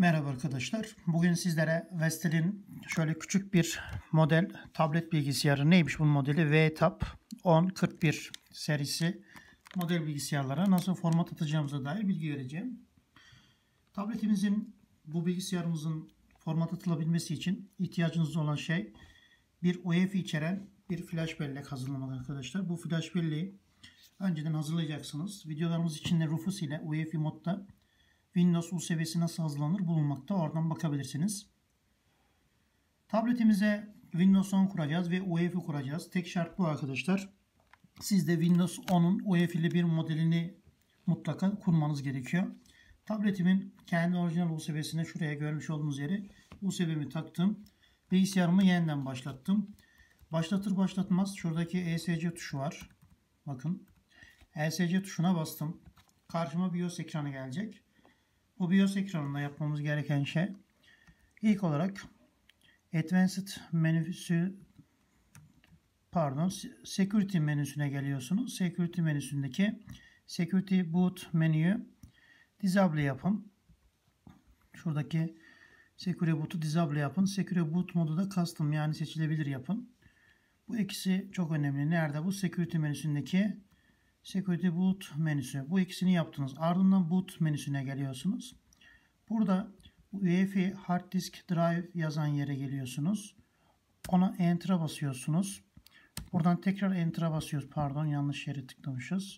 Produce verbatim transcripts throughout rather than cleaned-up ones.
Merhaba arkadaşlar. Bugün sizlere Vestel'in şöyle küçük bir model tablet bilgisayarı, neymiş bu modeli? V Tab on kırk bir serisi model bilgisayarlara nasıl format atacağımıza dair bilgi vereceğim. Tabletimizin, bu bilgisayarımızın format atılabilmesi için ihtiyacınız olan şey bir U E F I içeren bir flash bellek hazırlamak arkadaşlar. Bu flash belleği önceden hazırlayacaksınız. Videolarımız içinde Rufus ile U E F I modda Windows U S B'si nasıl hazırlanır bulunmakta. Oradan bakabilirsiniz. Tabletimize Windows on kuracağız ve U E F I kuracağız. Tek şart bu arkadaşlar. Siz de Windows on'un U E F I'li bir modelini mutlaka kurmanız gerekiyor. Tabletimin kendi orijinal U S B'sine şuraya görmüş olduğunuz yeri U S B'mi taktım. Bilgisayarımı yeniden başlattım. Başlatır başlatmaz şuradaki E S C tuşu var. Bakın. E S C tuşuna bastım. Karşıma BIOS ekranı gelecek. Bu BIOS ekranında yapmamız gereken şey ilk olarak Advanced menüsü pardon Security menüsüne geliyorsunuz. Security menüsündeki Security Boot menüyü disable yapın. Şuradaki Security Boot'u disable yapın. Security Boot modu da custom yani seçilebilir yapın. Bu ikisi çok önemli. Nerede bu? Security menüsündeki Security Boot menüsü. Bu ikisini yaptınız. Ardından Boot menüsüne geliyorsunuz. Burada U E F I Hard Disk Drive yazan yere geliyorsunuz. Ona Enter'a basıyorsunuz. Buradan tekrar Enter'a basıyoruz. Pardon, yanlış yere tıklamışız.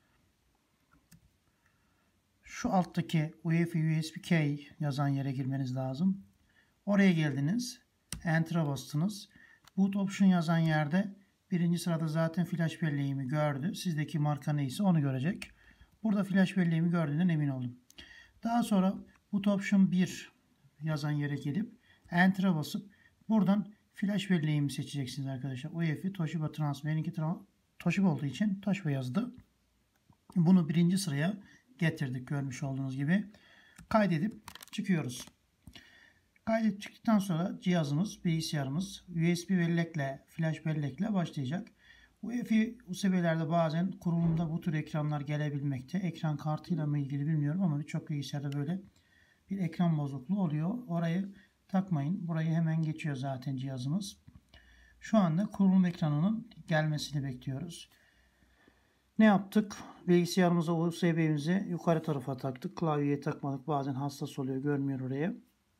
Şu alttaki U E F I U S B Key yazan yere girmeniz lazım. Oraya geldiniz. Enter'a bastınız. Boot Option yazan yerde birinci sırada zaten flash belleğimi gördü. Sizdeki marka neyse onu görecek. Burada flash belleğimi gördüğünden emin oldum. Daha sonra Boot Option bir yazan yere gelip Enter'a basıp buradan flash belleğimi seçeceksiniz arkadaşlar. U E F I Toshiba Transfer. Benimki Toshiba olduğu için Toshiba yazdı. Bunu birinci sıraya getirdik görmüş olduğunuz gibi. Kaydedip çıkıyoruz. Kaydet çıktıktan sonra cihazımız, bilgisayarımız U S B bellekle, flash bellekle başlayacak. U E F I U S B'lerde bazen kurulumda bu tür ekranlar gelebilmekte. Ekran kartıyla mı ilgili bilmiyorum ama birçok bilgisayarda böyle bir ekran bozukluğu oluyor. Orayı takmayın. Burayı hemen geçiyor zaten cihazımız. Şu anda kurulum ekranının gelmesini bekliyoruz. Ne yaptık? Bilgisayarımıza, U S B'mizi yukarı tarafa taktık. Klavyeye takmadık. Bazen hassas oluyor. Görmüyor oraya.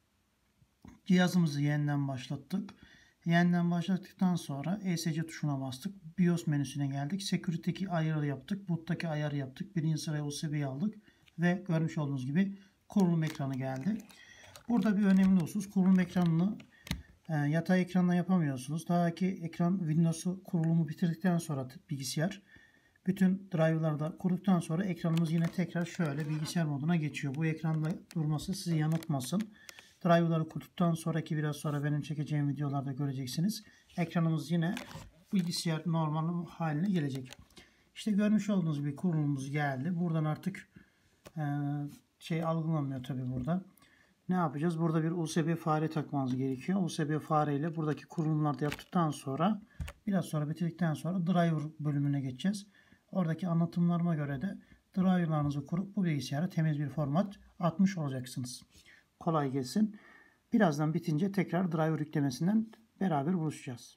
Cihazımızı yeniden başlattık. Yeniden başlattıktan sonra E S C tuşuna bastık. BIOS menüsüne geldik. Security'deki ayarı yaptık. Boot'taki ayarı yaptık. Birinci sıraya U S B'yi aldık. Ve görmüş olduğunuz gibi kurulum ekranı geldi. Burada bir önemli husus. Kurulum ekranını e, yatay ekranla yapamıyorsunuz. Daha ki ekran Windows'u kurulumu bitirdikten sonra bilgisayar bütün driver'ları da kurduktan sonra ekranımız yine tekrar şöyle bilgisayar moduna geçiyor. Bu ekranda durması sizi yanıltmasın. Driver'ları kurduktan sonraki biraz sonra benim çekeceğim videolarda göreceksiniz. Ekranımız yine bilgisayar normal haline gelecek. İşte görmüş olduğunuz gibi kurulumumuz geldi. Buradan artık e, şey algılanmıyor tabi burada. Ne yapacağız? Burada bir U S B fare takmanız gerekiyor. U S B fare ile buradaki kurulumları da yaptıktan sonra biraz sonra bitirdikten sonra driver bölümüne geçeceğiz. Oradaki anlatımlarıma göre de driverlarınızı kurup bu bilgisayara temiz bir format atmış olacaksınız. Kolay gelsin. Birazdan bitince tekrar driver yüklemesinden beraber buluşacağız.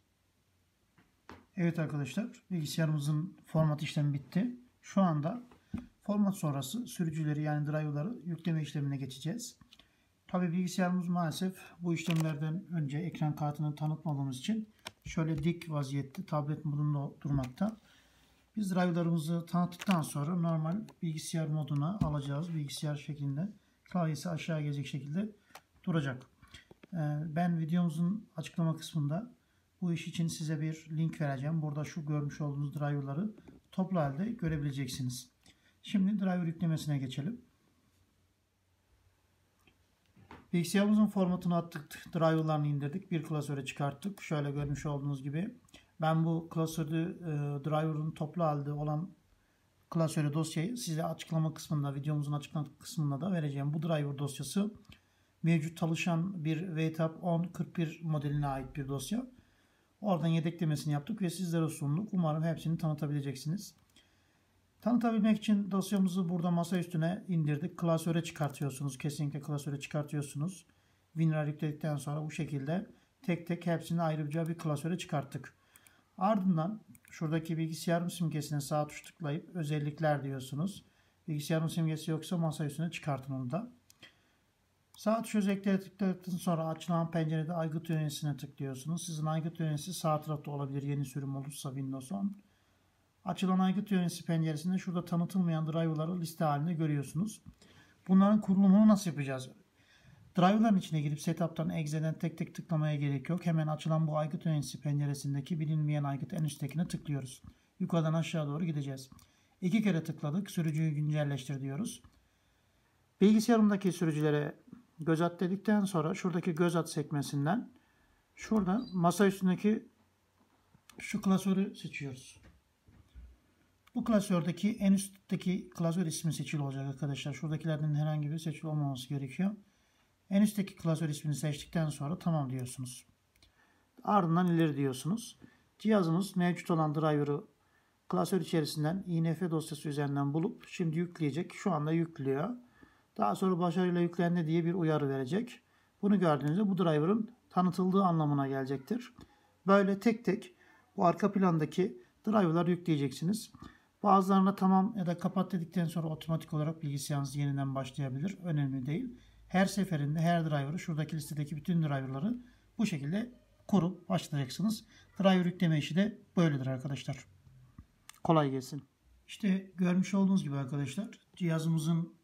Evet arkadaşlar, bilgisayarımızın format işlemi bitti. Şu anda format sonrası sürücüleri yani driverları yükleme işlemine geçeceğiz. Tabi bilgisayarımız maalesef bu işlemlerden önce ekran kartını tanıtmadığımız için şöyle dik vaziyette tablet modunda durmakta. Biz driverlarımızı tanıttıktan sonra normal bilgisayar moduna alacağız. Bilgisayar şeklinde. Klavyesi aşağı gelecek şekilde duracak. Ben videomuzun açıklama kısmında bu iş için size bir link vereceğim. Burada şu görmüş olduğunuz driverları toplu halde görebileceksiniz. Şimdi driver yüklemesine geçelim. Bilgisayarımızın formatını attık. Driverlarını indirdik. Bir klasöre çıkarttık. Şöyle görmüş olduğunuz gibi. Ben bu klasörde e, driver'ın toplu halde olan klasörü dosyayı size açıklama kısmında, videomuzun açıklama kısmında da vereceğim. Bu driver dosyası mevcut çalışan bir V Tab on kırk bir modeline ait bir dosya. Oradan yedeklemesini yaptık ve sizlere sunduk. Umarım hepsini tanıtabileceksiniz. Tanıtabilmek için dosyamızı burada masa üstüne indirdik. Klasöre çıkartıyorsunuz. Kesinlikle klasöre çıkartıyorsunuz. WinRAR yükledikten sonra bu şekilde tek tek hepsini ayrıca bir klasöre çıkarttık. Ardından şuradaki bilgisayarım simgesine sağ tuş tıklayıp özellikler diyorsunuz. Bilgisayarın simgesi yoksa masa üstüne çıkartın onu da. Sağ tuş özelliklere tıkladıktan sonra açılan pencerede aygıt yöneticisine tıklıyorsunuz. Sizin aygıt yöneticisi sağ tarafta olabilir yeni sürüm olursa Windows on. Açılan aygıt yöneticisi penceresinde şurada tanıtılmayan driver'ları liste halinde görüyorsunuz. Bunların kurulumunu nasıl yapacağız? Driver'ların içine girip setup'tan exe'den tek tek tıklamaya gerek yok. Hemen açılan bu aygıt yöneticisi penceresindeki bilinmeyen aygıt en üsttekine tıklıyoruz. Yukarıdan aşağı doğru gideceğiz. İki kere tıkladık. Sürücüyü güncelleştir diyoruz. Bilgisayarımdaki sürücülere göz at dedikten sonra şuradaki göz at sekmesinden şurada masa üstündeki şu klasörü seçiyoruz. Bu klasördeki en üstteki klasör ismi seçili olacak arkadaşlar. Şuradakilerden herhangi biri seçili olmaması gerekiyor. En üstteki klasör ismini seçtikten sonra tamam diyorsunuz. Ardından ileri diyorsunuz. Cihazımız mevcut olan driver'ı klasör içerisinden I N F dosyası üzerinden bulup şimdi yükleyecek. Şu anda yüklüyor. Daha sonra başarıyla yüklendi diye bir uyarı verecek. Bunu gördüğünüzde bu driver'ın tanıtıldığı anlamına gelecektir. Böyle tek tek bu arka plandaki driver'ları yükleyeceksiniz. Bazılarına tamam ya da kapat dedikten sonra otomatik olarak bilgisayarınız yeniden başlayabilir. Önemli değil. Her seferinde her driver'ı şuradaki listedeki bütün driver'ları bu şekilde kurup başlayacaksınız. Driver yükleme işi de böyledir arkadaşlar. Kolay gelsin. İşte görmüş olduğunuz gibi arkadaşlar cihazımızın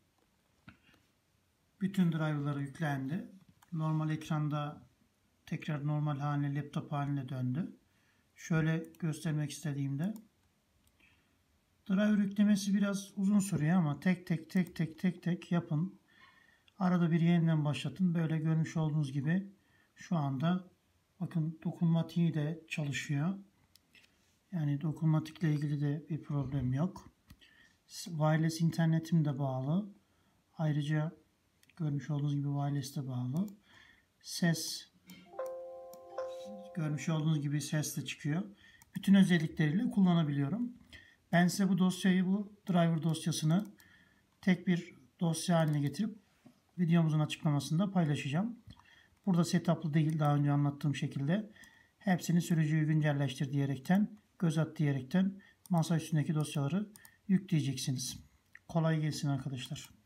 bütün driver'ları yüklendi. Normal ekranda tekrar normal haline, laptop haline döndü. Şöyle göstermek istediğimde driver yüklemesi biraz uzun sürüyor ama tek tek tek tek tek tek yapın. Arada bir yeniden başlatın. Böyle görmüş olduğunuz gibi şu anda bakın dokunmatiği de çalışıyor. Yani dokunmatikle ilgili de bir problem yok. Wireless internetim de bağlı. Ayrıca görmüş olduğunuz gibi wireless de bağlı. Ses görmüş olduğunuz gibi ses de çıkıyor. Bütün özellikleriyle kullanabiliyorum. Ben size bu dosyayı, bu driver dosyasını tek bir dosya haline getirip videomuzun açıklamasında paylaşacağım. Burada setup'lı değil, daha önce anlattığım şekilde hepsini sürücüyü güncelleştir diyerekten, göz at diyerekten masa üstündeki dosyaları yükleyeceksiniz. Kolay gelsin arkadaşlar.